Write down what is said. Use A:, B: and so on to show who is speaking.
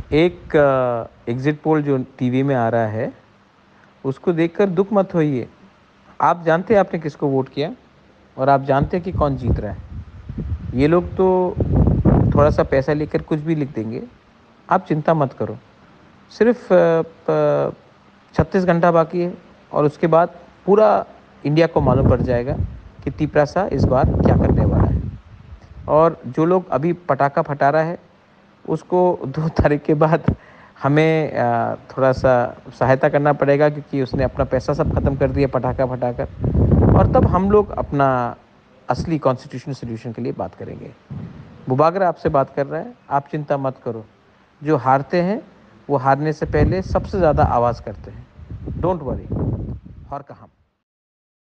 A: एक exit poll जो TV में आ रहा है, उसको देखकर दुःख मत होइए। आप जानते हैं आपने किसको वोट किया और आप जानते हैं कि कौन जीत रहा है। ये लोग तो थोड़ा-सा पैसा लेकर कुछ भी लिख देंगे। आप चिंता मत करो। सिर्फ़ 36 घंटा बाकी है और उसके बाद पूरा इंडिया को मालूम पड़ जाएगा कि तिपरासा इस बार क्या करने वाला है। और जो लोग अभी पटाखा फटा रहा है, उसको 2 तारीख के बाद हमें थोड़ा-सा सहायता करना पड़ेगा क्योंकि उसने अपना पैसा सब खत्म कर दिया पटाखा फटाकर और तब हम लोग अपना असली कॉन्स्टिट्यूशनल सॉल्यूशन के लिए बात करेंगे। बुबागरा आपसे बात कर रहा है, आप चिंता मत करो। जो हारते हैं, वो हारने से पहले सबसे ज़्यादा आवाज़ करते हैं। Don't worry. हर कहाँ